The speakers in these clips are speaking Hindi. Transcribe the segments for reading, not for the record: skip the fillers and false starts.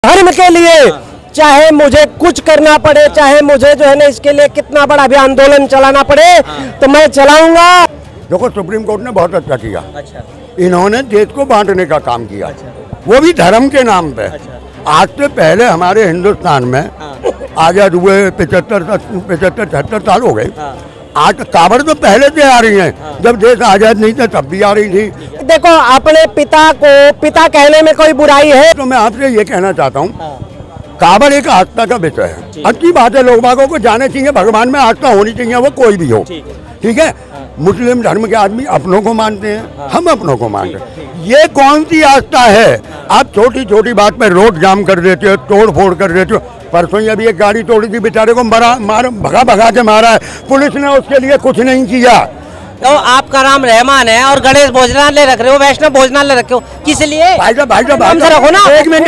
धर्म के लिए चाहे मुझे कुछ करना पड़े, चाहे मुझे जो है ना इसके लिए कितना बड़ा भी आंदोलन चलाना पड़े तो मैं चलाऊंगा। देखो सुप्रीम कोर्ट ने बहुत अच्छा किया। अच्छा। इन्होंने देश को बांटने का काम किया। अच्छा। वो भी धर्म के नाम पे। अच्छा। आज से पहले हमारे हिंदुस्तान में आजाद हुए 75-76 साल हो गए। आज कांवड़ तो पहले से आ रही हैं। जब देश आजाद नहीं था तब भी आ रही थी। देखो अपने पिता को पिता कहने में कोई बुराई है? तो मैं आपसे ये कहना चाहता हूँ, कांवड़ एक आस्था का विषय है। अच्छी बात है, लोग बागों को जाने चाहिए, भगवान में आस्था होनी चाहिए, वो कोई भी हो। ठीक है। मुस्लिम धर्म के आदमी अपनों को मानते हैं, हम अपनों को मानते हैं। ये कौन सी आस्था है? आप छोटी छोटी बात पे रोड जाम कर देते हो, तोड़ फोड़ कर देते हो। परसों ही अभी एक गाड़ी तोड़ी थी, बेचारे को भगा के मारा है। पुलिस ने उसके लिए कुछ नहीं किया। तो आपका नाम रहमान है और गणेश भोजनालय रख रहे हो, वैष्णव भोजनालय रखे हो, किस लिए? भाई साहब रखो ना। एक मिनट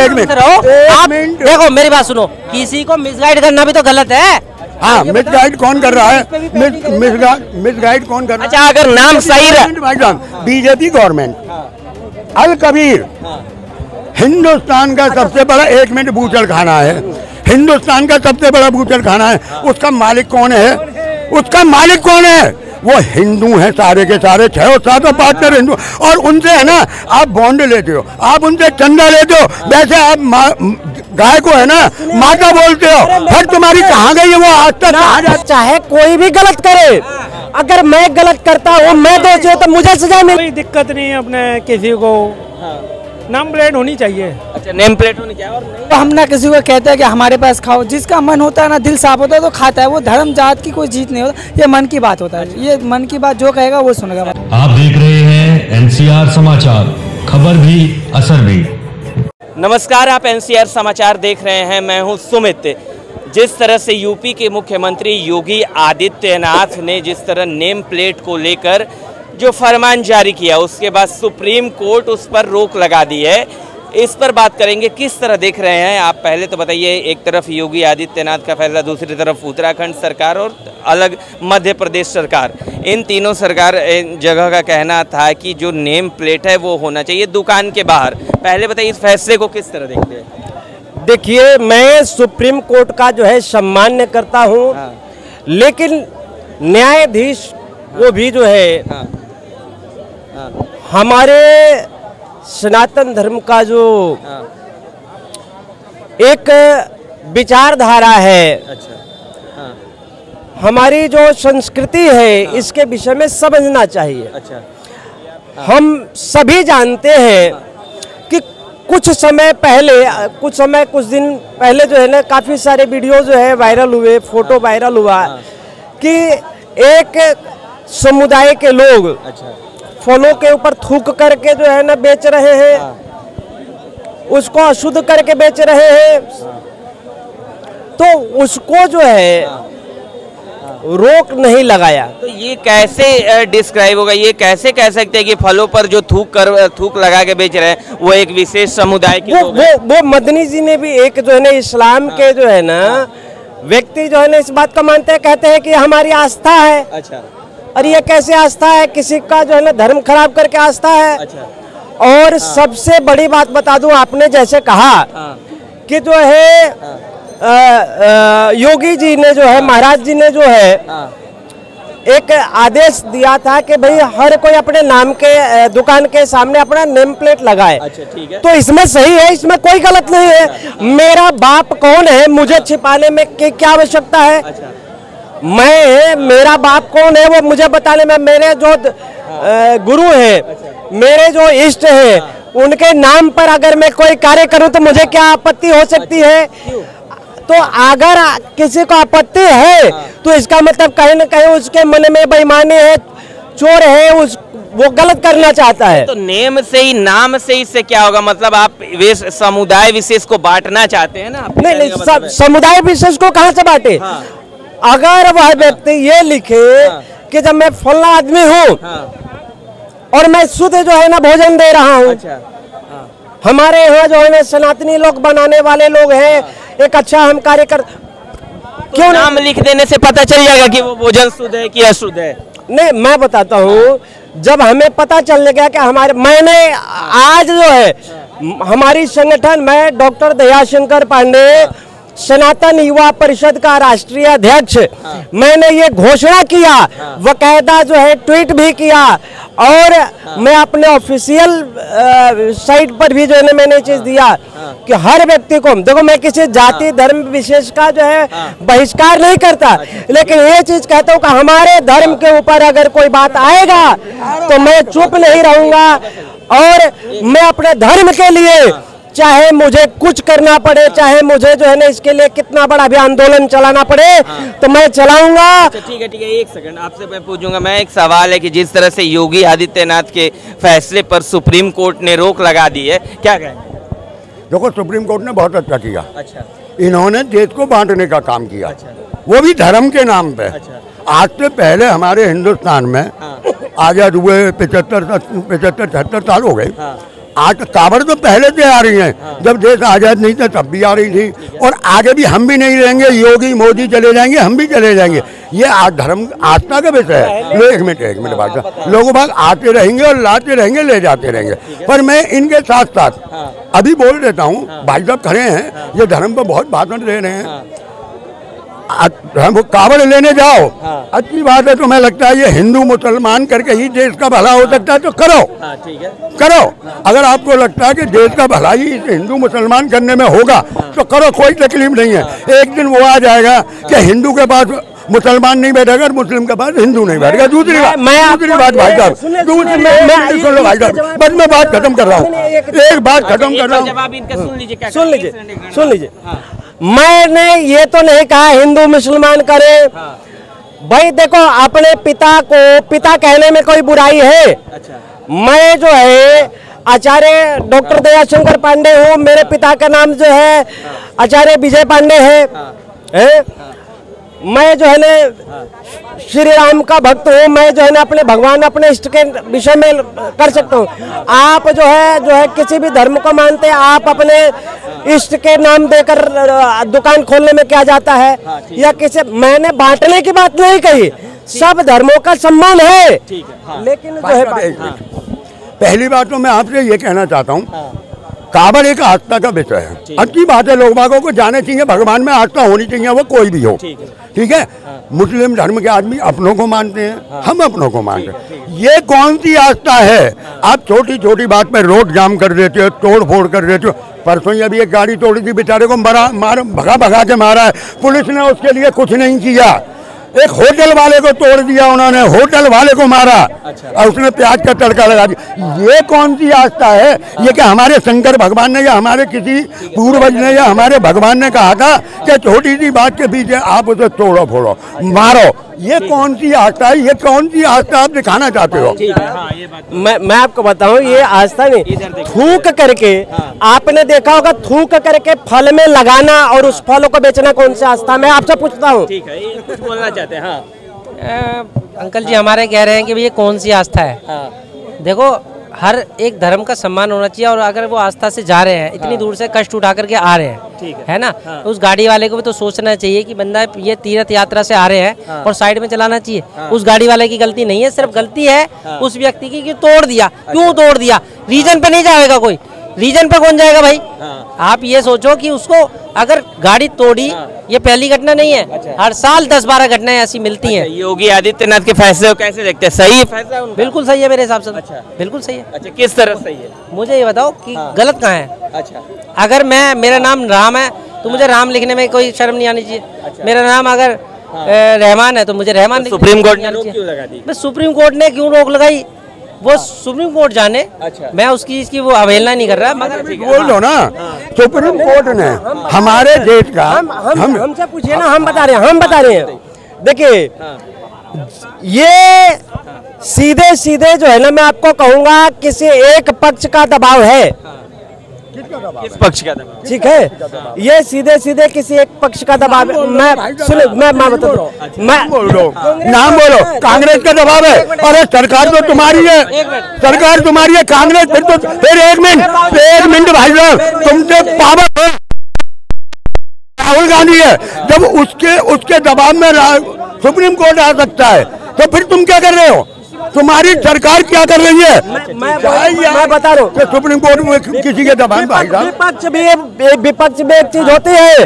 आप देखो मेरी बात सुनो, किसी को मिसगाइड करना भी तो गलत है। हाँ, मिसगाइड कौन कर रहा है? मिसगाइड कौन कर रहा है? अच्छा, अगर नाम सही रहे। भाई साहब, बीजेपी गवर्नमेंट अल कबीर हिंदुस्तान का सबसे बड़ा, एक मिनट, बूचड़ खाना है। हिंदुस्तान का सबसे बड़ा बूचड़ खाना है। उसका मालिक कौन है? उसका मालिक कौन है? वो हिंदू हैं सारे के सारे, 6 और 7 पार्टनर हिंदू। और उनसे है ना आप बॉन्ड लेते हो, आप उनसे चंदा लेते हो। वैसे आप गाय को है ना माता बोलते हो। फिर तुम्हारी कहाँ गई है वो आज तक? चाहे कोई भी गलत करे, अगर मैं गलत करता हूँ, मैं दोषी हूँ, तो मुझे सजा मिले। कोई दिक्कत नहीं है अपने किसी को। नेम प्लेट होनी चाहिए। अच्छा, नेम प्लेट होनी चाहिए। और नहीं तो हम ना किसी को कहते हैं कि हमारे पास खाओ, जिसका मन होता है ना, दिल साफ होता है तो खाता है। वो धर्म जात की कोई जीत नहीं होता, ये मन की बात होता है। ये मन की बात जो कहेगा वो सुनेगा। आप देख रहे हैं NCR समाचार, खबर भी असर भी। नमस्कार, आप NCR समाचार देख रहे हैं, मैं हूं सुमित। जिस तरह से यूपी के मुख्यमंत्री योगी आदित्यनाथ ने जिस तरह नेम प्लेट को लेकर जो फरमान जारी किया, उसके बाद सुप्रीम कोर्ट उस पर रोक लगा दी है। इस पर बात करेंगे, किस तरह देख रहे हैं आप। पहले तो बताइए, एक तरफ योगी आदित्यनाथ का फैसला, दूसरी तरफ उत्तराखंड सरकार और अलग मध्य प्रदेश सरकार, इन तीनों सरकार जगह का कहना था कि जो नेम प्लेट है वो होना चाहिए दुकान के बाहर। पहले बताइए इस फैसले को किस तरह देखते हैं? देखिए, मैं सुप्रीम कोर्ट का जो है सम्मान करता हूँ। लेकिन न्यायाधीश वो भी जो है हमारे सनातन धर्म का जो एक विचारधारा है, अच्छा। हमारी जो संस्कृति है, इसके विषय में समझना चाहिए। अच्छा। हम सभी जानते हैं कि कुछ दिन पहले जो है ना काफ़ी सारे वीडियो जो है वायरल हुए, फोटो वायरल हुआ कि एक समुदाय के लोग अच्छा फलों के ऊपर थूक करके जो है ना बेच रहे हैं, उसको अशुद्ध करके बेच रहे हैं। तो उसको जो है रोक नहीं लगाया। तो ये कैसे डिस्क्राइब होगा? ये कैसे कह सकते हैं कि फलों पर जो थूक लगा के बेच रहे हैं वो एक विशेष समुदाय के लोग हैं? वो मदनी जी ने भी एक जो है ना इस्लाम के जो है ना व्यक्ति जो है ना इस बात को मानते हैं, कहते हैं कि हमारी आस्था है। अच्छा। और ये कैसे आस्था है? किसी का जो है ना धर्म खराब करके आस्था है। अच्छा। और सबसे बड़ी बात बता दूं, आपने जैसे कहा कि जो है योगी जी ने जो है, महाराज जी ने जो है एक आदेश दिया था कि भाई हर कोई अपने नाम के दुकान के सामने अपना नेम प्लेट लगाए। अच्छा, ठीक है। तो इसमें सही है, इसमें कोई गलत नहीं है। मेरा बाप कौन है, मुझे छिपाने में क्या आवश्यकता है? अच्छा। मेरा बाप कौन है वो मुझे बताने में, मेरे जो गुरु हैं, मेरे जो इष्ट हैं, उनके नाम पर अगर मैं कोई कार्य करूं तो मुझे क्या आपत्ति हो सकती है? तो अगर किसी को आपत्ति है तो इसका मतलब कहीं न कहीं उसके मन में बेईमानी है, चोर है, वो गलत करना चाहता है। तो नेम से ही, नाम से ही से क्या होगा? मतलब आप समुदाय विशेष को बांटना चाहते हैं ना? नहीं, समुदाय विशेष को कहाँ से बांटे? अगर वह व्यक्ति ये लिखे कि जब मैं फलना आदमी हूँ और मैं शुद्ध जो है ना भोजन दे रहा हूँ। अच्छा। हमारे यहाँ जो है ना सनातनी लोग बनाने वाले लोग हैं, एक अच्छा हम कार्य कर, क्यों नाम लिख देने से पता चल जाएगा कि वो भोजन शुद्ध है कि अशुद्ध है? नहीं, मैं बताता हूँ, जब हमें पता चलने गया कि हमारे, मैंने आज जो है हमारी संगठन में डॉक्टर दयाशंकर पांडे, सनातन युवा परिषद का राष्ट्रीय अध्यक्ष, मैंने ये घोषणा किया, वकायदा जो है ट्वीट भी किया, और मैं अपने ऑफिशियल साइट पर भी जो है मैंने चीज दिया कि हर व्यक्ति को, देखो मैं किसी जाति धर्म विशेष का जो है बहिष्कार नहीं करता, लेकिन ये चीज कहता हूँ कि हमारे धर्म के ऊपर अगर कोई बात आएगा तो मैं चुप नहीं रहूंगा, और मैं अपने धर्म के लिए चाहे मुझे कुछ करना पड़े, चाहे मुझे जो है ना इसके लिए कितना बड़ा भी आंदोलन चलाना पड़े तो मैं चलाऊंगा। ठीक है, एक सेकंड आपसे मैं पूछूंगा। मैं एक सवाल है कि जिस तरह से योगी आदित्यनाथ के फैसले पर सुप्रीम कोर्ट ने रोक लगा दी है, क्या कहेंगे? देखो, सुप्रीम कोर्ट ने बहुत अच्छा किया। अच्छा। इन्होंने देश को बांटने का काम किया। अच्छा। वो भी धर्म के नाम पे। अच्छा। आज से पहले हमारे हिंदुस्तान में आजाद हुए 75-76 साल हो गए। आज कावड़ तो पहले से आ रही हैं, जब देश आजाद नहीं था तब भी आ रही थी, और आगे भी हम भी नहीं रहेंगे। योगी मोदी चले जाएंगे, हम भी चले जाएंगे। ये धर्म आस्था का विषय है। लो एक मिनट बात, लोग बाग आते रहेंगे और लाते रहेंगे, ले जाते रहेंगे। पर मैं इनके साथ साथ अभी बोल देता हूँ, भाई साहब खड़े हैं, ये धर्म पर बहुत भाषण दे रहे हैं। कावड़ लेने जाओ, अच्छी बात है। तुम्हें लगता है ये हिंदू मुसलमान करके ही देश का भला हो सकता है तो करो। ठीक है, करो। अगर आपको लगता है कि देश का भला ही हिंदू मुसलमान करने में होगा तो करो, कोई तकलीफ नहीं है। एक दिन वो आ जाएगा कि हिंदू के पास मुसलमान नहीं बैठेगा, मुस्लिम के पास हिंदू नहीं बैठेगा। दूसरी बात भाई साहब, सुन लो भाई साहब, बस मैं बात खत्म कर रहा हूँ, एक बात खत्म कर रहा हूँ। सुन लीजिए, मैंने ये तो नहीं कहा हिंदू मुसलमान करे। भाई देखो, अपने पिता को पिता कहने में कोई बुराई है? मैं जो है आचार्य डॉक्टर दयाशंकर पांडे हूँ, मेरे पिता का नाम जो है आचार्य विजय पांडे है। मैं जो है ना श्री राम का भक्त हूँ। मैं जो है ना अपने भगवान, अपने इष्ट के विषय में कर सकता हूँ। आप जो है किसी भी धर्म को मानते हैं, आप अपने इष्ट के नाम देकर दुकान खोलने में क्या जाता है? या किसी, मैंने बांटने की बात नहीं कही, सब धर्मों का सम्मान है। लेकिन जो है, पहली बात तो मैं आपसे ये कहना चाहता हूँ, कावड़ एक आस्था का विषय है। अच्छी बात है, लोग बागों को जाने चाहिए, भगवान में आस्था होनी चाहिए, वो कोई भी हो। ठीक है। मुस्लिम धर्म के आदमी अपनों को मानते हैं, हम अपनों को मानते हैं। ये कौन सी आस्था है? आप छोटी छोटी बात पे रोड जाम कर देते हो, तोड़ फोड़ कर देते हो। परसों ही अभी एक गाड़ी तोड़ी थी, बेचारे को भगा के मारा है, पुलिस ने उसके लिए कुछ नहीं किया। एक होटल वाले को तोड़ दिया उन्होंने, होटल वाले को मारा। और उसने प्याज का तड़का लगा दिया। ये कौन सी आस्था है? ये कि हमारे शंकर भगवान ने या हमारे किसी पूर्वज ने या हमारे भगवान ने कहा था कि छोटी सी बात के पीछे आप उसे तोड़ो फोड़ो मारो? ये कौन सी आस्था है? ये कौन सी आस्था आप दिखाना चाहते हो? मैं आपको बताऊं, ये आस्था नहीं, थूक करके आपने देखा होगा, थूक करके फल में लगाना और उस फलों को बेचना कौन सी आस्था? मैं आपसे पूछता हूँ। ठीक है, कुछ बोलना चाहते हैं? अंकल जी हमारे कह रहे हैं कि ये कौन सी आस्था है? देखो, हर एक धर्म का सम्मान होना चाहिए, और अगर वो आस्था से जा रहे हैं, इतनी दूर से कष्ट उठा करके आ रहे हैं, है ना, उस गाड़ी वाले को भी तो सोचना चाहिए कि बंदा ये तीर्थ यात्रा से आ रहे हैं और साइड में चलाना चाहिए। उस गाड़ी वाले की गलती नहीं है, सिर्फ गलती है उस व्यक्ति की कि तोड़ दिया। क्यों तोड़ दिया? रीजन पे नहीं जाएगा कोई, रीजन पे कौन जाएगा भाई? आप ये सोचो कि उसको अगर गाड़ी तोड़ी, ये पहली घटना नहीं है, हर साल 10-12 घटनाएं ऐसी मिलती हैं। योगी आदित्यनाथ के फैसले को कैसे देखते हैं? सही फैसला है उनका? बिल्कुल सही है मेरे हिसाब से। बिल्कुल सही है। अच्छा, किस तरह सही है? मुझे ये बताओ कि गलत कहाँ है? अच्छा, अगर मेरा नाम राम है तो मुझे राम लिखने में कोई शर्म नहीं आनी चाहिए। मेरा नाम अगर रहमान है तो मुझे रहमान। सुप्रीम कोर्ट ने रोक क्यों लगा दी? सुप्रीम कोर्ट ने क्यों रोक लगाई वो सुप्रीम कोर्ट जाने। अच्छा। मैं इसकी वो अवहेलना नहीं कर रहा, मगर बोल दो ना, सुप्रीम कोर्ट ने हमारे देश का हमसे पूछिए ना, हम बता रहे हैं। देखिए, ये सीधे सीधे जो है ना, मैं आपको कहूंगा किसी एक पक्ष का दबाव है। किस पक्ष का दबाव? ठीक है, ये सीधे सीधे किसी एक पक्ष का दबाव है। मैं बता दूं, मैं बोल दो, नाम बोलो। कांग्रेस का दबाव है। अरे सरकार तो तुम्हारी है, सरकार तुम्हारी है, कांग्रेस फिर एक मिनट भाई साहब, तुमसे पावर राहुल गांधी है। जब उसके दबाव में सुप्रीम कोर्ट आ सकता है तो फिर तुम क्या कर रहे हो? तुम्हारी सरकार क्या कर रही है? मैं बता रहा हूँ कि सुप्रीम कोर्ट में किसी के दबान भाई साहब। विपक्ष भी एक चीज होती है।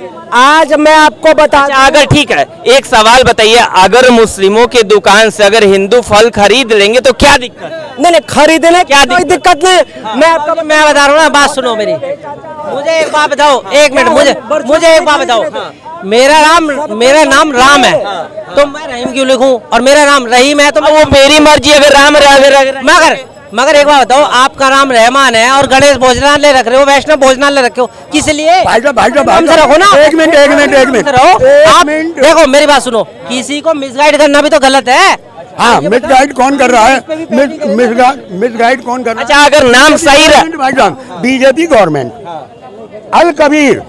आज मैं आपको बता, अगर ठीक है, एक सवाल बताइए, अगर मुस्लिमों के दुकान से अगर हिंदू फल खरीद लेंगे तो क्या दिक्कत है? नहीं खरीदने क्या कोई दिक्कत नहीं। मैं बता रहा हूँ ना, बात सुनो मेरी। मुझे एक बात बताओ, एक मिनट, मुझे एक बात बताओ। मेरा नाम राम है, तो मैं रहीम क्यों लिखूं? और मेरा नाम रहीम है तो वो मेरी मर्जी। अगर राम मगर एक बात बताओ, आपका नाम रहमान है और गणेश भोजनालय रख रहे हो, वैष्णव भोजनालय रखे हो, किस लिए? भाई साहब रखो ना। एक मिनट आप देखो मेरी बात सुनो, किसी को मिसगाइड करना भी तो गलत है। हाँ, मिसगाइड कौन कर रहा है? मिसगाइड कौन कर रहा है? अच्छा, अगर नाम सही रहा, भाई साहब, बीजेपी गवर्नमेंट अल कबीर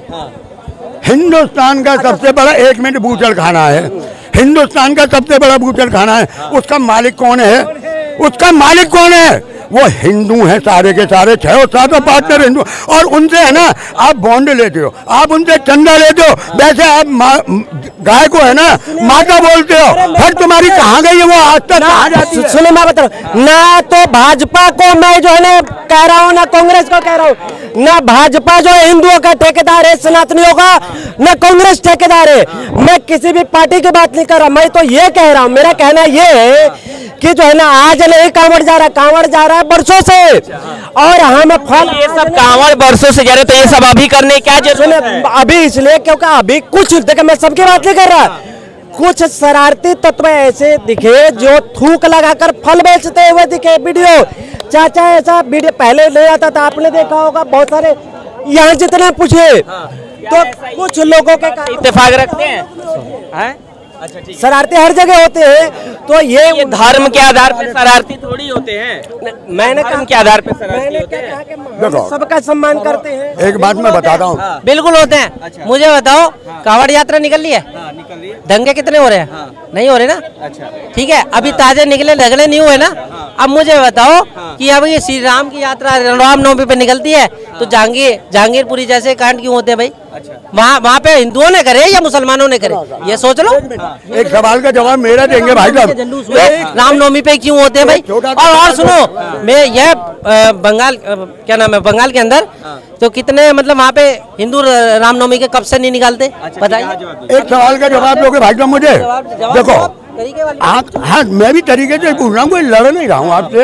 हिंदुस्तान का सबसे बड़ा, एक मिनट, बूचड़ खाना है। हिंदुस्तान का सबसे बड़ा बूचड़ खाना है। उसका मालिक कौन है? उसका मालिक कौन है? वो हिंदू हैं सारे के सारे, 6-7 पार्टनर हिंदू। और उनसे है ना, आप बॉन्ड लेते हो, आप उनसे चंदा लेते हो, वैसे आप गाय को है ना माता बोलते हो। फिर तुम्हारी कहाँ गई है वो आज तक? कहाँ जाती है? सुनो, मैं बता रहा हूँ ना, तो भाजपा को मैं जो है ना कह रहा हूँ, ना कांग्रेस को कह रहा हूँ। ना भाजपा जो हिंदुओं का ठेकेदार है, सनातनियों का, ना कांग्रेस ठेकेदार है। मैं किसी भी पार्टी की बात नहीं कर रहा, मैं तो ये कह रहा हूँ, मेरा कहना ये है कि जो है ना, आज नहीं कांवड़ जा रहा है बरसों से। और हम फल, ये सब कांवड़ बरसों से जा रहे, तो ये सब अभी करने क्या जरूरत है? अभी इसलिए क्योंकि अभी कुछ, देखो मैं सबकी बात नहीं कर रहा, कुछ शरारती तत्व ऐसे दिखे जो थूक लगाकर फल बेचते हुए दिखे। वीडियो चाचा ऐसा वीडियो पहले ले आता था, आपने देखा होगा बहुत सारे, यहाँ जितने पूछे तो कुछ लोगों के इत्तेफाक रखते हैं। अच्छा, ठीक। शरारती हर जगह होते हैं, तो ये धर्म के आधार पर शरारती थोड़ी होते हैं। मैंने धर्म के आधार पर शरारती होते हैं। देखो, सबका सम्मान करते हैं। एक बात मैं बताता हूँ, बिल्कुल होते हैं। मुझे बताओ, कांवड़ यात्रा निकल ली है, दंगे कितने हो रहे हैं? नहीं हो रहे ना? अच्छा, ठीक है, अभी ताजे निकले, झगड़े नहीं हुए ना? अब मुझे बताओ कि अब ये श्री राम की यात्रा रामनवमी पे निकलती है, तो जहांगीरपुरी जैसे कांड क्यों होते हैं भाई? वहाँ पे हिंदुओं ने करे या मुसलमानों ने करे, ये सोच लो। एक सवाल का जवाब मेरा देंगे भाई साहब। रामनवमी पे क्यों होते हैं भाई? और सुनो, मैं यह बंगाल, क्या नाम है, बंगाल के अंदर तो कितने, मतलब वहाँ पे हिंदू रामनवमी के कब से नहीं निकालते, बताइए। एक सवाल का जवाब दोगे भाई साहब मुझे? देखो, आप, हाँ, मैं भी तरीके से पूछ रहा हूँ, कोई लड़ नहीं रहा हूँ आपसे।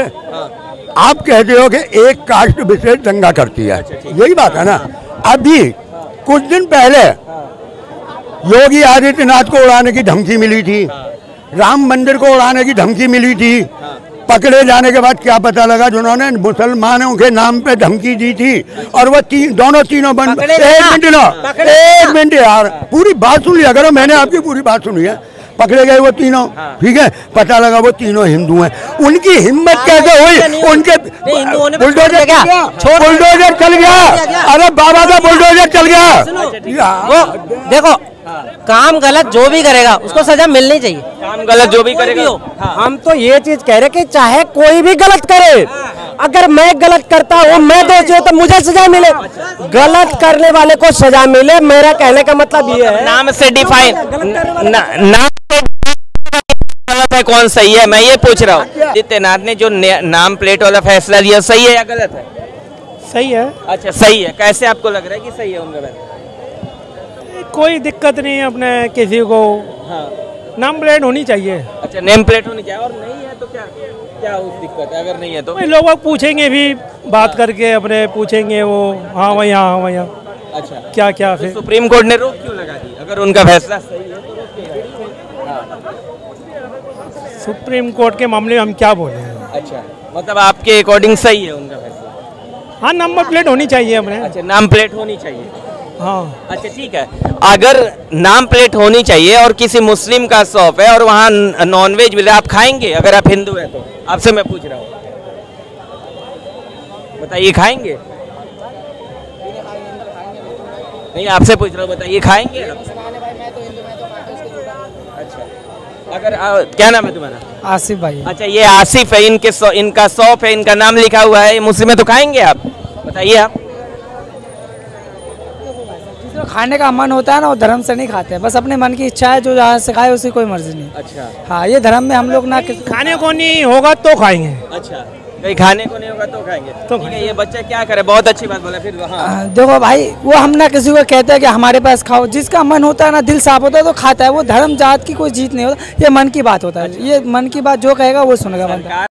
आप कहते हो कि एक कास्ट विशेष दंगा करती है, यही बात है ना? अभी कुछ दिन पहले योगी आदित्यनाथ को उड़ाने की धमकी मिली थी, राम मंदिर को उड़ाने की धमकी मिली थी। पकड़े जाने के बाद क्या पता लगा, जिन्होंने मुसलमानों के नाम पे धमकी दी थी, और वो तीनों बंद। एक मिनट यार, पूरी बात सुन लिया करो, मैंने आपकी पूरी बात सुनी है। पकड़े गए वो तीनों, ठीक है, पता लगा वो तीनों हिंदू हैं। उनकी हिम्मत कैसे हुई? उनके बुलडोजर चल गया। अरे बाबा का बुलडोजर चल गया। वो देखो, काम गलत जो भी करेगा उसको सजा मिलनी चाहिए। काम गलत जो भी करेगा, हम तो ये चीज कह रहे कि चाहे कोई भी गलत करे, अगर मैं गलत करता हूँ, मैं दोषी हूँ, तो मुझे सजा मिले, गलत करने वाले को सजा मिले। मेरा कहने का मतलब ये है, नाम से डिफाइन, नाम गलत है कौन सही है, मैं ये पूछ रहा हूँ। आदित्यनाथ ने जो नाम प्लेट वाला फैसला लिया, सही है या गलत है? सही है। अच्छा, सही है। कैसे आपको लग रहा है कि सही है उनका फैसला? कोई दिक्कत नहीं है अपने किसी को। हाँ, नाम प्लेट होनी चाहिए। अच्छा, नेम प्लेट होनी चाहिए। और नहीं है तो क्या उस दिक्कत है? अगर नहीं है तो लोग पूछेंगे भी, बात करके अपने पूछेंगे वो, हाँ भाई, हाँ भाई। अच्छा, क्या क्या फिर सुप्रीम कोर्ट ने रोक क्यों लगा दी? अगर उनका फैसला सही है तो रोक क्यों लगा दी? सुप्रीम कोर्ट के मामले में हम क्या बोले? अच्छा, मतलब आपके अकॉर्डिंग सही है उनका फैसला? हाँ, नंबर प्लेट होनी चाहिए अपने। अच्छा, नाम प्लेट होनी चाहिए। हाँ, अच्छा, ठीक है। अगर नाम प्लेट होनी चाहिए और किसी मुस्लिम का शॉप है और वहाँ नॉनवेज मिले, आप खाएंगे? अगर आप हिंदू हैं तो आपसे मैं पूछ रहा हूँ, बताइए, खाएंगे? नहीं, आपसे पूछ रहा हूँ, बताइए, खाएंगे आप? अच्छा, अगर क्या नाम है तुम्हारा? आसिफ भाई। अच्छा, ये आसिफ है, इनका शॉप है, इनका नाम लिखा हुआ है, ये मुस्लिम है, तो खाएंगे आप? बताइए आप। जो खाने का मन होता है ना वो धर्म से नहीं खाते हैं, बस अपने मन की इच्छा है, जो जहाँ से खाए उसकी कोई मर्जी नहीं। अच्छा। हाँ, ये धर्म में हम लोग ना खाने को नहीं होगा तो खाएंगे। अच्छा, कहीं खाने को नहीं होगा तो खाएंगे। तो ठीक है, ये बच्चा क्या करे, बहुत अच्छी बात बोला। फिर हाँ, देखो भाई, वो हम ना किसी को कहते हैं कि हमारे पास खाओ, जिसका मन होता है ना, दिल साफ होता है तो खाता है। वो धर्म जात की कोई जीत नहीं होता, ये मन की बात होता है। ये मन की बात जो कहेगा वो सुनेगा बंदा।